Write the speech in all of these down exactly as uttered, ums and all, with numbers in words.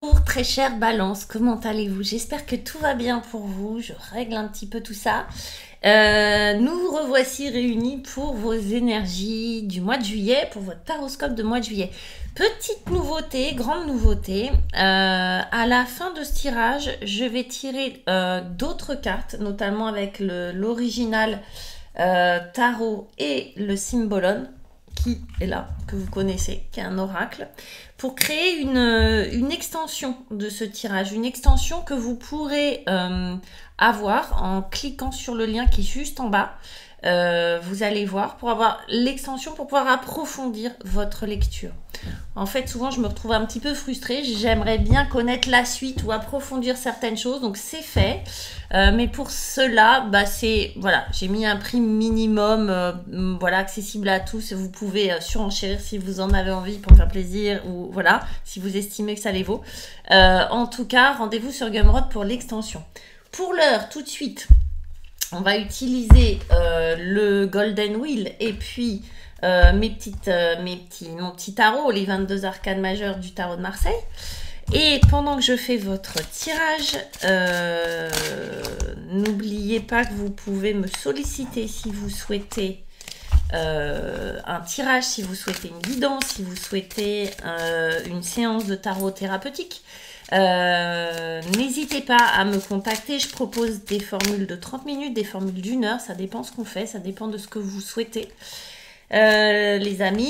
Bonjour très chère Balance, comment allez-vous? J'espère que tout va bien pour vous, je règle un petit peu tout ça. Euh, nous vous revoici réunis pour vos énergies du mois de juillet, pour votre taroscope de mois de juillet. Petite nouveauté, grande nouveauté, euh, à la fin de ce tirage, je vais tirer euh, d'autres cartes, notamment avec l'original euh, tarot et le Symbolon, qui est là, que vous connaissez, qui est un oracle, pour créer une, une extension de ce tirage, une extension que vous pourrez euh, avoir en cliquant sur le lien qui est juste en bas. Euh, vous allez voir pour avoir l'extension pour pouvoir approfondir votre lecture. En fait, souvent, je me retrouve un petit peu frustrée. J'aimerais bien connaître la suite ou approfondir certaines choses. Donc, c'est fait. Euh, mais pour cela, bah, c'est voilà, j'ai mis un prix minimum, euh, voilà, accessible à tous. Vous pouvez euh, surenchérir si vous en avez envie pour faire plaisir ou voilà, si vous estimez que ça les vaut. Euh, en tout cas, rendez-vous sur Gumroad pour l'extension. Pour l'heure, tout de suite, on va utiliser euh, le Golden Wheel et puis euh, mes petites, euh, mes petits, mon petit tarot, les vingt-deux arcanes majeures du tarot de Marseille. Et pendant que je fais votre tirage, euh, n'oubliez pas que vous pouvez me solliciter si vous souhaitez euh, un tirage, si vous souhaitez une guidance, si vous souhaitez euh, une séance de tarot thérapeutique. Euh, n'hésitez pas à me contacter, je propose des formules de trente minutes, des formules d'une heure, ça dépend ce qu'on fait, ça dépend de ce que vous souhaitez. Euh, les amis,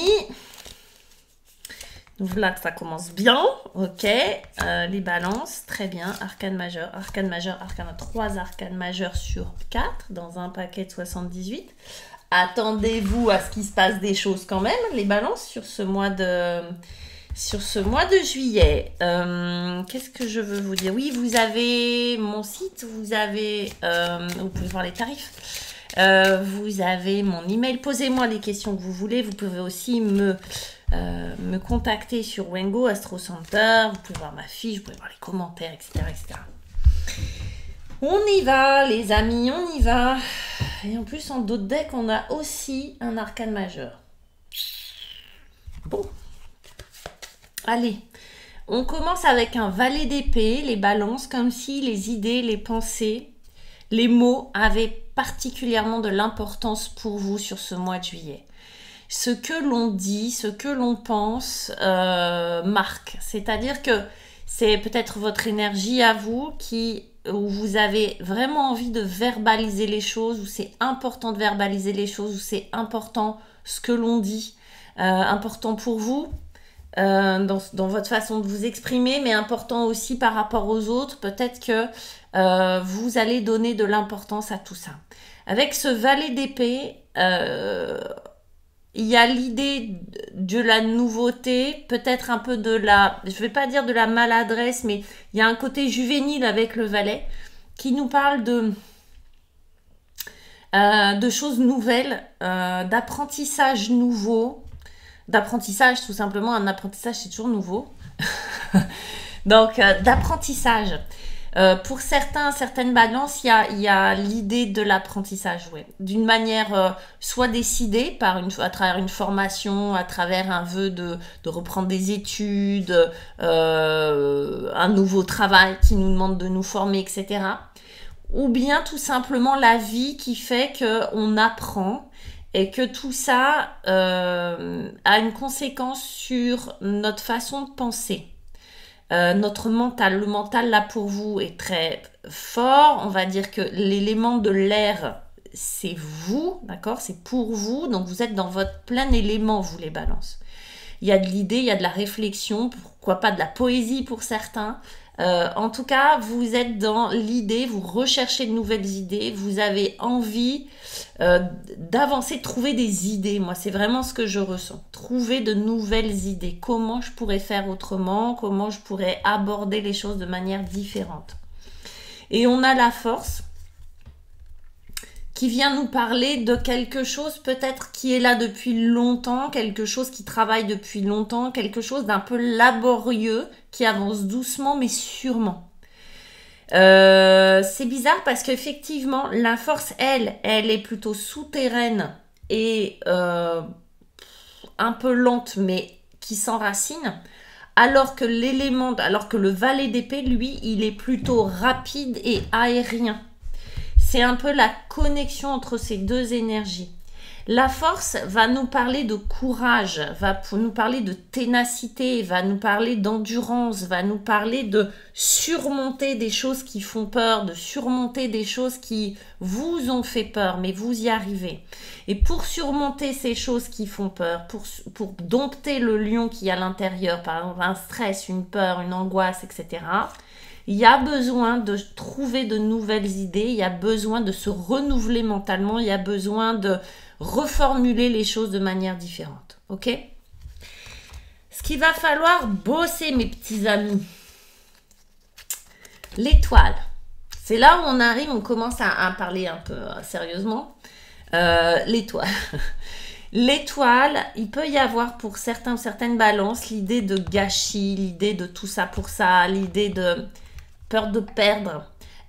donc voilà que ça commence bien, ok, euh, les balances, très bien, arcane majeur, arcane majeur, arcane, trois arcanes majeures sur quatre dans un paquet de soixante-dix-huit. Attendez-vous à ce qu'il se passe des choses quand même, les balances, sur ce mois de... Sur ce mois de juillet, euh, qu'est-ce que je veux vous dire? Oui, vous avez mon site, vous avez, euh, vous pouvez voir les tarifs, euh, vous avez mon email, posez-moi les questions que vous voulez, vous pouvez aussi me, euh, me contacter sur Wengo, Astro Center, vous pouvez voir ma fiche, vous pouvez voir les commentaires, et cetera, et cetera. On y va, les amis, on y va. Et en plus, en dos de deck, on a aussi un arcane majeur. Bon. Allez, on commence avec un valet d'épée, les balances, comme si les idées, les pensées, les mots avaient particulièrement de l'importance pour vous sur ce mois de juillet. Ce que l'on dit, ce que l'on pense euh, marque. C'est-à-dire que c'est peut-être votre énergie à vous qui, où vous avez vraiment envie de verbaliser les choses, où c'est important de verbaliser les choses, où c'est important ce que l'on dit, euh, important pour vous. Euh, dans, dans votre façon de vous exprimer, mais important aussi par rapport aux autres. Peut-être que euh, vous allez donner de l'importance à tout ça. Avec ce valet d'épée, euh, il y a l'idée de la nouveauté, peut-être un peu de la, je ne vais pas dire de la maladresse, mais il y a un côté juvénile avec le valet qui nous parle de, euh, de choses nouvelles, euh, d'apprentissage nouveau, d'apprentissage, tout simplement. Un apprentissage, c'est toujours nouveau. Donc, euh, d'apprentissage. Euh, pour certains, certaines balances, il y a, y a l'idée de l'apprentissage, ouais. D'une manière euh, soit décidée par une, à travers une formation, à travers un vœu de, de reprendre des études, euh, un nouveau travail qui nous demande de nous former, et cetera. Ou bien tout simplement la vie qui fait qu'on apprend et que tout ça euh, a une conséquence sur notre façon de penser. Euh, notre mental, le mental là pour vous est très fort. On va dire que l'élément de l'air, c'est vous, d'accord? C'est pour vous, donc vous êtes dans votre plein élément, vous les balances. Il y a de l'idée, il y a de la réflexion, pourquoi pas de la poésie pour certains. Euh, en tout cas, vous êtes dans l'idée, vous recherchez de nouvelles idées, vous avez envie euh, d'avancer, de trouver des idées. Moi, c'est vraiment ce que je ressens. Trouver de nouvelles idées. Comment je pourrais faire autrement, comment je pourrais aborder les choses de manière différente. Et on a la force qui vient nous parler de quelque chose peut-être qui est là depuis longtemps, quelque chose qui travaille depuis longtemps, quelque chose d'un peu laborieux, qui avance doucement mais sûrement. Euh, c'est bizarre parce qu'effectivement, la force, elle, elle est plutôt souterraine et euh, un peu lente, mais qui s'enracine. Alors que l'élément, alors que le valet d'épée, lui, il est plutôt rapide et aérien. C'est un peu la connexion entre ces deux énergies. La force va nous parler de courage, va nous parler de ténacité, va nous parler d'endurance, va nous parler de surmonter des choses qui font peur, de surmonter des choses qui vous ont fait peur, mais vous y arrivez. Et pour surmonter ces choses qui font peur, pour, pour dompter le lion qui est à l'intérieur, par exemple un stress, une peur, une angoisse, et cetera, il y a besoin de trouver de nouvelles idées, il y a besoin de se renouveler mentalement, il y a besoin de reformuler les choses de manière différente. Ok? Ce qu'il va falloir bosser, mes petits amis. L'étoile. C'est là où on arrive, on commence à, à parler un peu euh, sérieusement. Euh, l'étoile. L'étoile, il peut y avoir pour certains, certaines balances l'idée de gâchis, l'idée de tout ça pour ça, l'idée de peur de perdre.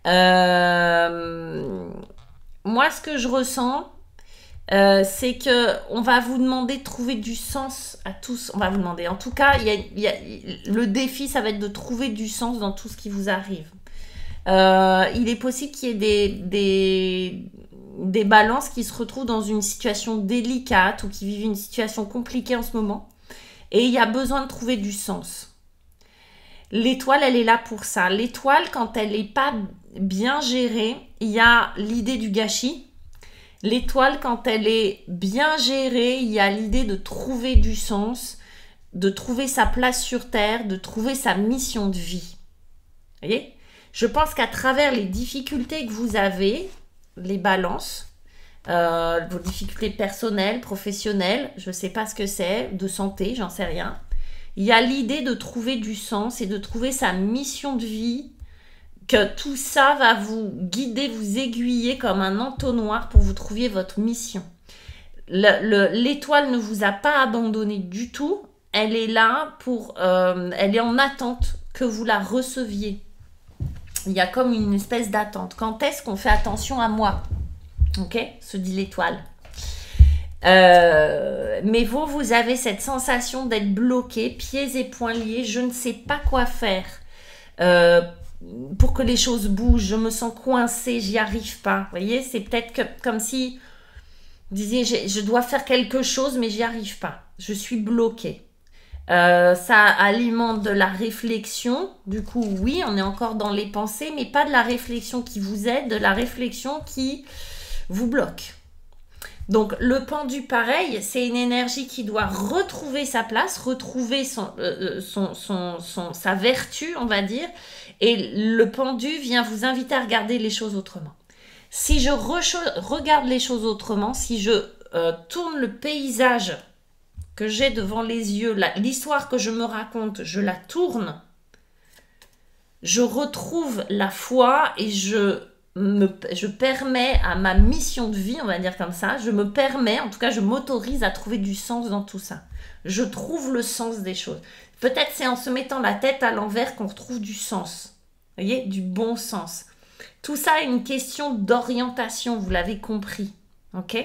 Euh, moi, ce que je ressens, Euh, c'est que on va vous demander de trouver du sens à tous. On va vous demander. En tout cas, il y a, il y a, le défi, ça va être de trouver du sens dans tout ce qui vous arrive. Euh, il est possible qu'il y ait des, des, des balances qui se retrouvent dans une situation délicate ou qui vivent une situation compliquée en ce moment. Et il y a besoin de trouver du sens. L'étoile, elle est là pour ça. L'étoile, quand elle n'est pas bien gérée, il y a l'idée du gâchis. L'étoile, quand elle est bien gérée, il y a l'idée de trouver du sens, de trouver sa place sur Terre, de trouver sa mission de vie. Vous voyez? Je pense qu'à travers les difficultés que vous avez, les balances, euh, vos difficultés personnelles, professionnelles, je ne sais pas ce que c'est, de santé, j'en sais rien, il y a l'idée de trouver du sens et de trouver sa mission de vie, que tout ça va vous guider, vous aiguiller comme un entonnoir pour vous trouver votre mission. L'étoile ne vous a pas abandonné du tout. Elle est là pour... Euh, elle est en attente que vous la receviez. Il y a comme une espèce d'attente. Quand est-ce qu'on fait attention à moi? Ok, se dit l'étoile. Euh, mais vous, vous avez cette sensation d'être bloqué, pieds et poings liés. Je ne sais pas quoi faire. Euh, pour que les choses bougent, je me sens coincée, j'y arrive pas. Vous voyez, c'est peut-être que, comme si vous disiez, je, je dois faire quelque chose, mais j'y arrive pas. Je suis bloquée. Euh, ça alimente de la réflexion. Du coup, oui, on est encore dans les pensées, mais pas de la réflexion qui vous aide, de la réflexion qui vous bloque. Donc, le pendu, pareil, c'est une énergie qui doit retrouver sa place, retrouver son, euh, son, son, son, sa vertu, on va dire. Et le pendu vient vous inviter à regarder les choses autrement. Si je regarde les choses autrement, si je euh, tourne le paysage que j'ai devant les yeux, l'histoire que je me raconte, je la tourne, je retrouve la foi et je, me, je permets à ma mission de vie, on va dire comme ça, je me permets, en tout cas je m'autorise à trouver du sens dans tout ça. Je trouve le sens des choses. Peut-être c'est en se mettant la tête à l'envers qu'on retrouve du sens. Vous voyez, du bon sens. Tout ça est une question d'orientation, vous l'avez compris. Ok?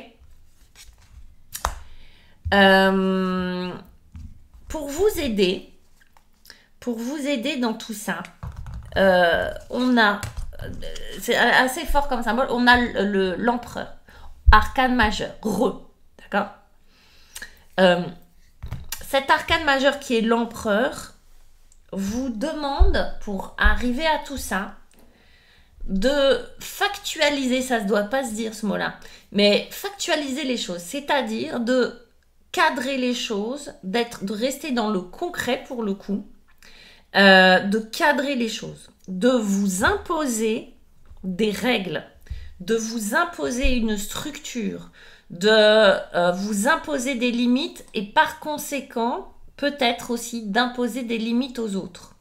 euh, Pour vous aider, pour vous aider dans tout ça, euh, on a, c'est assez fort comme symbole, on a l'empereur, arcane majeur, re, d'accord? euh, Cet arcane majeur qui est l'empereur vous demande, pour arriver à tout ça, de factualiser, ça ne doit pas se dire ce mot-là, mais factualiser les choses, c'est-à-dire de cadrer les choses, d'être, de rester dans le concret pour le coup, euh, de cadrer les choses, de vous imposer des règles, de vous imposer une structure, de euh, vous imposer des limites et par conséquent, peut-être aussi d'imposer des limites aux autres.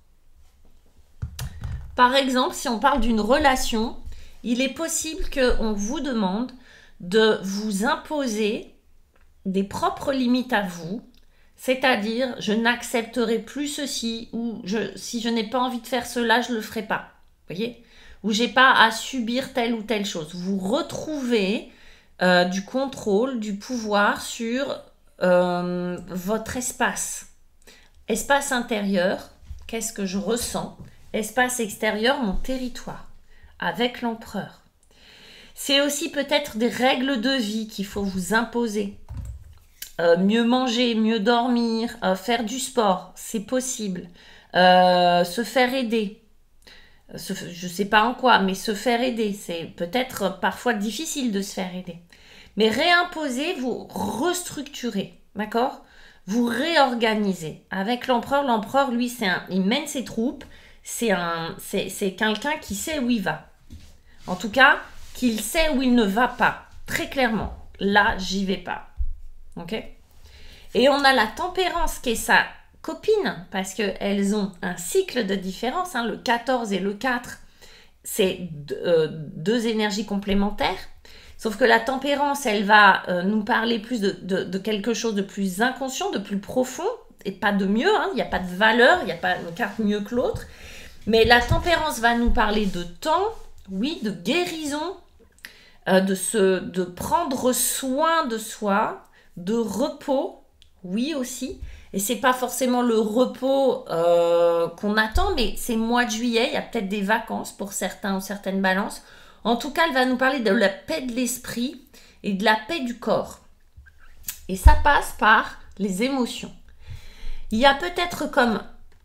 Par exemple, si on parle d'une relation, il est possible qu'on vous demande de vous imposer des propres limites à vous, c'est-à-dire je n'accepterai plus ceci ou je, si je n'ai pas envie de faire cela, je ne le ferai pas. Vous voyez? Ou j'ai pas à subir telle ou telle chose. Vous retrouvez euh, du contrôle, du pouvoir sur euh, votre espace. Espace intérieur, qu'est-ce que je ressens? Espace extérieur, mon territoire, avec l'empereur. C'est aussi peut-être des règles de vie qu'il faut vous imposer. Euh, mieux manger, mieux dormir, euh, faire du sport, c'est possible. Euh, se faire aider. Se, je ne sais pas en quoi, mais se faire aider. C'est peut-être parfois difficile de se faire aider. Mais réimposer, vous restructurez, d'accord? Vous réorganisez. Avec l'empereur, l'empereur, lui, c'est un, il mène ses troupes. C'est un, c'est, c'est quelqu'un qui sait où il va. En tout cas, qu'il sait où il ne va pas. Très clairement. Là, j'y vais pas. Ok? Et on a la tempérance qui est sa copine, parce qu'elles ont un cycle de différence. Hein, le quatorze et le quatre, c'est deux, euh, deux énergies complémentaires. Sauf que la tempérance, elle va euh, nous parler plus de, de, de quelque chose de plus inconscient, de plus profond, et pas de mieux. Hein, il n'y a pas de valeur, il n'y a pas une carte mieux que l'autre. Mais la tempérance va nous parler de temps, oui, de guérison, euh, de, se, de prendre soin de soi, de repos, oui aussi. Et c'est pas forcément le repos euh, qu'on attend, mais c'est mois de juillet, il y a peut-être des vacances pour certains ou certaines balances. En tout cas, elle va nous parler de la paix de l'esprit et de la paix du corps. Et ça passe par les émotions. Il y a peut-être comme,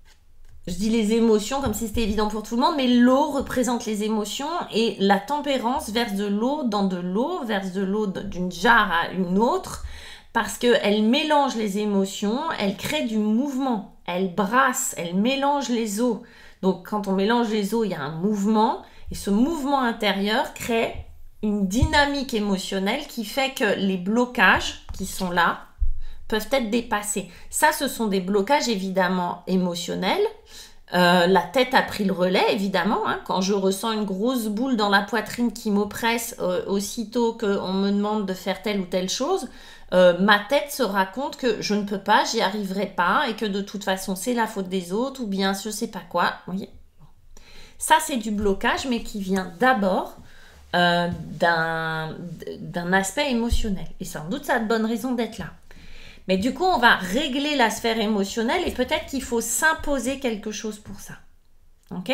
je dis les émotions comme si c'était évident pour tout le monde, mais l'eau représente les émotions et la tempérance verse de l'eau dans de l'eau, verse de l'eau d'une jarre à une autre, parce qu'elle mélange les émotions, elle crée du mouvement, elle brasse, elle mélange les eaux. Donc quand on mélange les eaux, il y a un mouvement, et ce mouvement intérieur crée une dynamique émotionnelle qui fait que les blocages qui sont là peuvent être dépassés. Ça, ce sont des blocages évidemment émotionnels. Euh, la tête a pris le relais, évidemment. Hein. Quand je ressens une grosse boule dans la poitrine qui m'oppresse, euh, aussitôt qu'on me demande de faire telle ou telle chose, euh, ma tête se raconte que je ne peux pas, j'y arriverai pas, et que de toute façon, c'est la faute des autres, ou bien je sais pas quoi. Vous voyez ? Ça, c'est du blocage, mais qui vient d'abord euh, d'un, d'un aspect émotionnel. Et sans doute, ça a de bonnes raisons d'être là. Mais du coup, on va régler la sphère émotionnelle et peut-être qu'il faut s'imposer quelque chose pour ça. Ok ?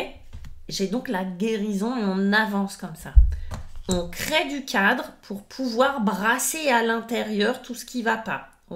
J'ai donc la guérison et on avance comme ça. On crée du cadre pour pouvoir brasser à l'intérieur tout ce qui ne va pas. Ok ?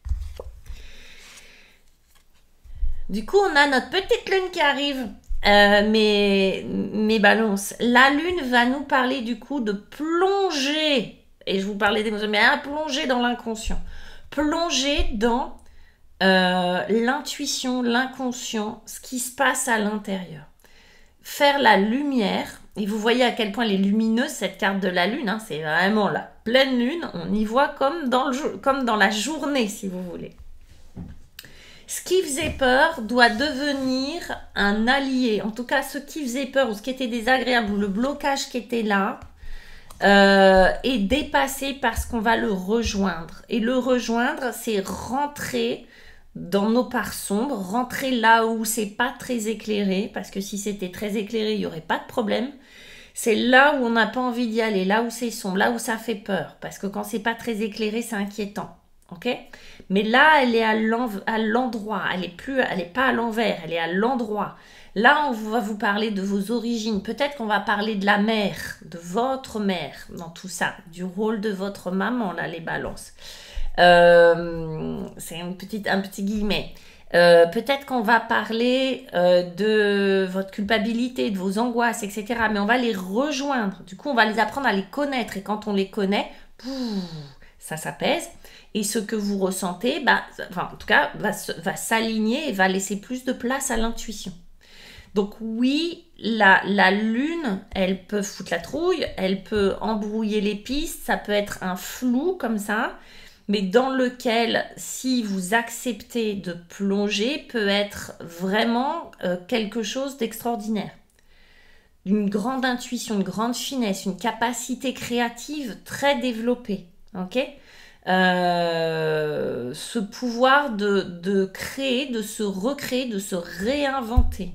Du coup, on a notre petite lune qui arrive. Euh, mes, mes balances. La lune va nous parler du coup de plonger. Et je vous parlais d'émotion, mais à plonger dans l'inconscient. Plonger dans euh, l'intuition, l'inconscient, ce qui se passe à l'intérieur. Faire la lumière, et vous voyez à quel point elle est lumineuse cette carte de la lune, hein, c'est vraiment la pleine lune, on y voit comme dans, le, comme dans la journée si vous voulez. Ce qui faisait peur doit devenir un allié, en tout cas ce qui faisait peur ou ce qui était désagréable ou le blocage qui était là, Euh, est dépassé parce qu'on va le rejoindre. Et le rejoindre, c'est rentrer dans nos parts sombres, rentrer là où c'est pas très éclairé, parce que si c'était très éclairé, il n'y aurait pas de problème. C'est là où on n'a pas envie d'y aller, là où c'est sombre, là où ça fait peur, parce que quand c'est pas très éclairé, c'est inquiétant. Ok ? Mais là, elle est à l'endroit, elle est plus, elle est pas à l'envers, elle est à l'endroit. Là, on va vous parler de vos origines. Peut-être qu'on va parler de la mère, de votre mère dans tout ça, du rôle de votre maman, là, les balances. Euh, c'est une petite, un petit guillemet. Euh, peut-être qu'on va parler euh, de votre culpabilité, de vos angoisses, et cetera. Mais on va les rejoindre. Du coup, on va les apprendre à les connaître. Et quand on les connaît, pouf, ça s'apaise. Et ce que vous ressentez, bah, enfin, en tout cas, va, va s'aligner et va laisser plus de place à l'intuition. Donc oui, la, la lune, elle peut foutre la trouille, elle peut embrouiller les pistes, ça peut être un flou comme ça, mais dans lequel, si vous acceptez de plonger, peut être vraiment euh, quelque chose d'extraordinaire. Une grande intuition, une grande finesse, une capacité créative très développée. Ok ? Euh, ce pouvoir de, de créer, de se recréer, de se réinventer.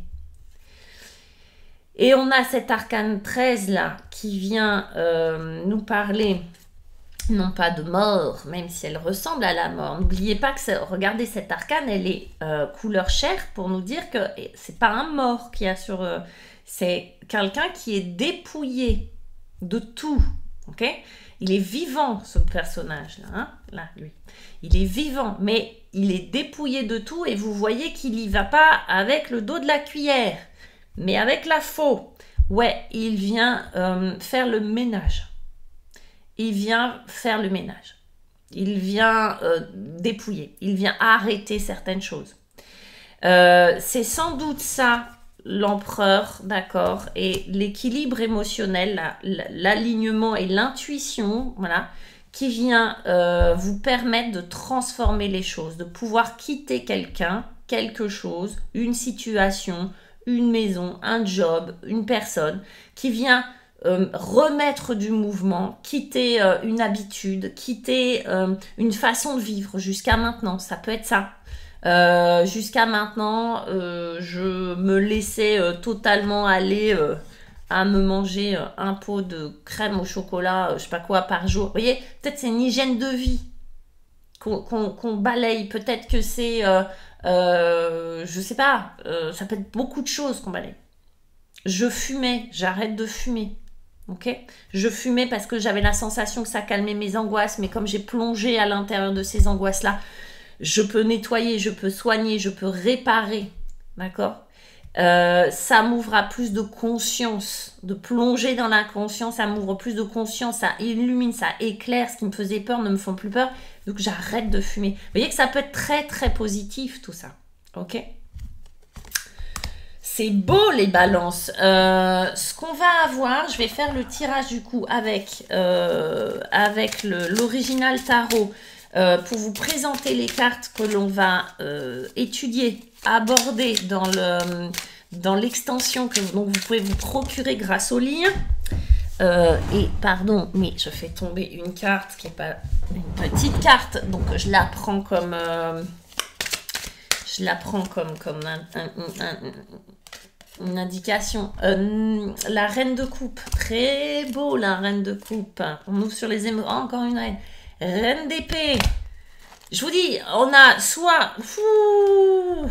Et on a cet arcane treize là qui vient euh, nous parler non pas de mort, même si elle ressemble à la mort. N'oubliez pas que, ça, regardez, cette arcane, elle est euh, couleur chair pour nous dire que c'est pas un mort qu'il y a sur... Euh, c'est quelqu'un qui est dépouillé de tout, ok? Il est vivant, ce personnage-là, hein? Là, lui. Il est vivant, mais il est dépouillé de tout et vous voyez qu'il n'y va pas avec le dos de la cuillère, mais avec la faux. Ouais, il vient euh, faire le ménage. Il vient faire le ménage. Il vient euh, dépouiller. Il vient arrêter certaines choses. Euh, c'est sans doute ça, l'empereur, d'accord, et l'équilibre émotionnel, l'alignement et l'intuition, voilà, qui vient euh, vous permettre de transformer les choses, de pouvoir quitter quelqu'un, quelque chose, une situation, une maison, un job, une personne, qui vient euh, remettre du mouvement, quitter euh, une habitude, quitter euh, une façon de vivre jusqu'à maintenant, ça peut être ça. Euh, jusqu'à maintenant, euh, je me laissais euh, totalement aller euh, à me manger euh, un pot de crème au chocolat, euh, je sais pas quoi, par jour. Vous voyez, peut-être c'est une hygiène de vie qu'on qu'on, qu'on balaye. Peut-être que c'est, euh, euh, je sais pas, euh, ça peut être beaucoup de choses qu'on balaye. Je fumais, j'arrête de fumer. Ok, je fumais parce que j'avais la sensation que ça calmait mes angoisses, mais comme j'ai plongé à l'intérieur de ces angoisses-là, je peux nettoyer, je peux soigner, je peux réparer, d'accord? euh, Ça m'ouvre à plus de conscience, de plonger dans la conscience, ça m'ouvre plus de conscience, ça illumine, ça éclaire, ce qui me faisait peur ne me font plus peur, donc j'arrête de fumer. Vous voyez que ça peut être très très positif tout ça, ok? C'est beau les balances. Euh, ce qu'on va avoir, je vais faire le tirage du coup avec, euh, avec l'original tarot. Euh, pour vous présenter les cartes que l'on va euh, étudier, aborder dans le dans l'extension que donc vous pouvez vous procurer grâce au lien. Euh, et pardon, mais je fais tomber une carte qui n'est pas une petite carte, donc je la prends comme euh, je la prends comme comme un, un, un, un, une indication. Euh, la reine de coupe, très beau la reine de coupe. On ouvre sur les émotions. Oh, encore une reine. Reine d'épée. Je vous dis, on a soit... Ouh,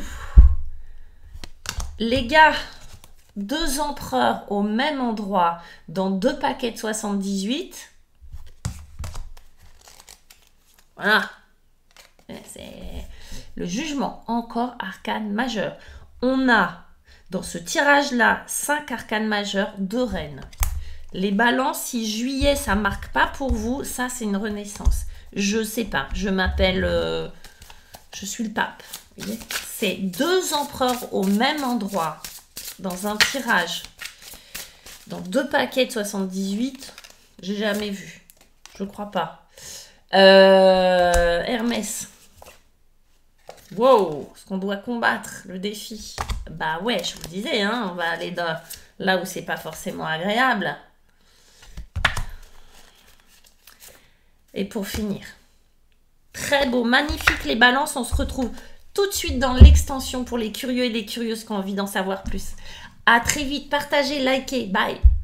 les gars, deux empereurs au même endroit dans deux paquets de soixante-dix-huit. Voilà. C'est le jugement. Encore arcane majeur. On a, dans ce tirage-là, cinq arcanes majeures, deux reines. Les balances, si juillet, ça marque pas pour vous, ça, c'est une renaissance. Je sais pas, je m'appelle... Euh, je suis le pape. C'est deux empereurs au même endroit, dans un tirage, dans deux paquets de soixante-dix-huit. J'ai jamais vu. Je crois pas. Euh, Hermès. Wow, ce qu'on doit combattre, le défi. Bah ouais, je vous disais, hein, on va aller dans, là où c'est pas forcément agréable. Et pour finir, très beau, magnifique les balances. On se retrouve tout de suite dans l'extension pour les curieux et les curieuses qui ont envie d'en savoir plus. À très vite, partagez, likez, bye.